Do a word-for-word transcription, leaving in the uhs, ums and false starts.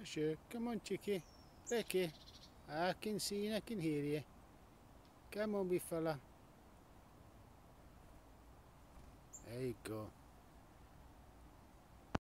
Sure. Come on, chickie. Becky. I can see you and I can hear you. Come on, big fella. There you go.